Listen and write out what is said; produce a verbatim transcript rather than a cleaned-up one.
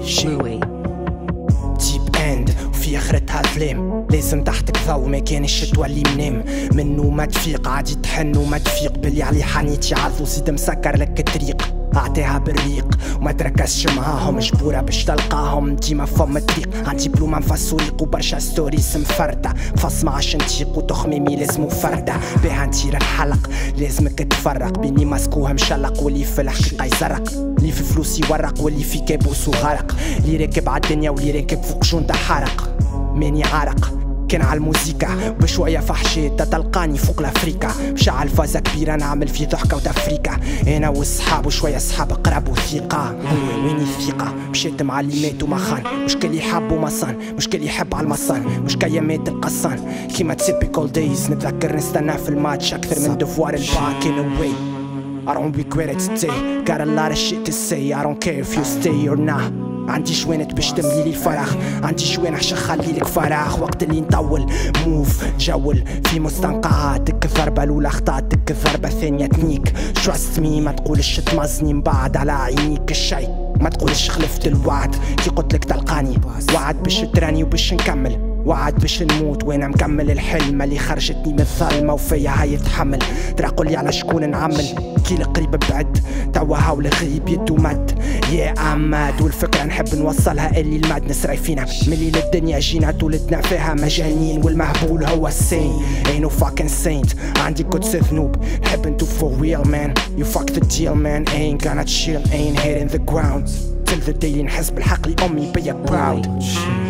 شي ديب اند وفي اخرتها الظلام، لازم تحتك ضو ما كانش تولي منام منو ما تفيق عادي تحن وما تفيق بلي علي حنيتي عرضو زيد مسكر لك الطريق اعطيها بالريق وما تركزش معاهم جبورة باش تلقاهم ديما فم الطريق عندي بلومة مفسوريق وبرشا ستوريز مفردة فص معاش نتيق وتخميمي لازمو فردة بيها ندير الحلق لازمك تفرق بيني ماسكوها مشلق واللي في الحقيقة يزرق اللي في فلوسي ورق واللي في كابوس وغرق اللي راكب عالدنيا واللي راكب فوق جوندا حرق ماني عرق كان عالموزيكا بشوية فحشات تلقاني فوق الافريكا مشعل فازة كبيرة نعمل في ضحكة وتفريكة انا والصحاب وشوية صحاب قراب وثقة هو وين الثقة مشيت مع اللي مات وما خان مش كل يحب وما صان مش كل يحب على المصان مش كي مات القصان كيما تسيبيكال دايز نتذكر نستنى في الماتش اكثر من دفوار الباك in a way I don't regret it today got a lot of shit to say I don't care if you stay or not عندي شوينت باش تمليلي الفراغ عندي شوين عشان خليلك فراغ وقت اللي نطول موف جول في مستنقعاتك الضربة الأولى خطاتك الضربة الثانية تنيك trust me ما تقولش تمزني من بعد على عينيك الشي ما تقولش خلفت الوعد كي قلتلك تلقاني وعد باش تراني وباش نكمل وعد باش نموت وانا مكمل الحلم اللي خرجتني من الظلمة وفيا هاي تحمل ترى قولي على شكون نعمل كي القريب بعد توا هاو الغريب يدو مد يا عماد والفكرة نحب نوصلها اللي الماد نسري فينا ملي للدنيا جينا تولدنا فيها مجانين والمهبول هو السين ain't no fucking saint عندي قدس ذنوب نحب انتو for real man you fuck the deal man ain't gonna chill ain't hitting the ground till the day نحس بالحق لأمي بيا proud